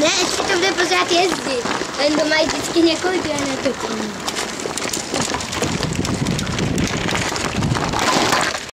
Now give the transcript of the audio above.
Ne, ještě to bude pořád jezdit. Jen to mají vždycky několik a netočí.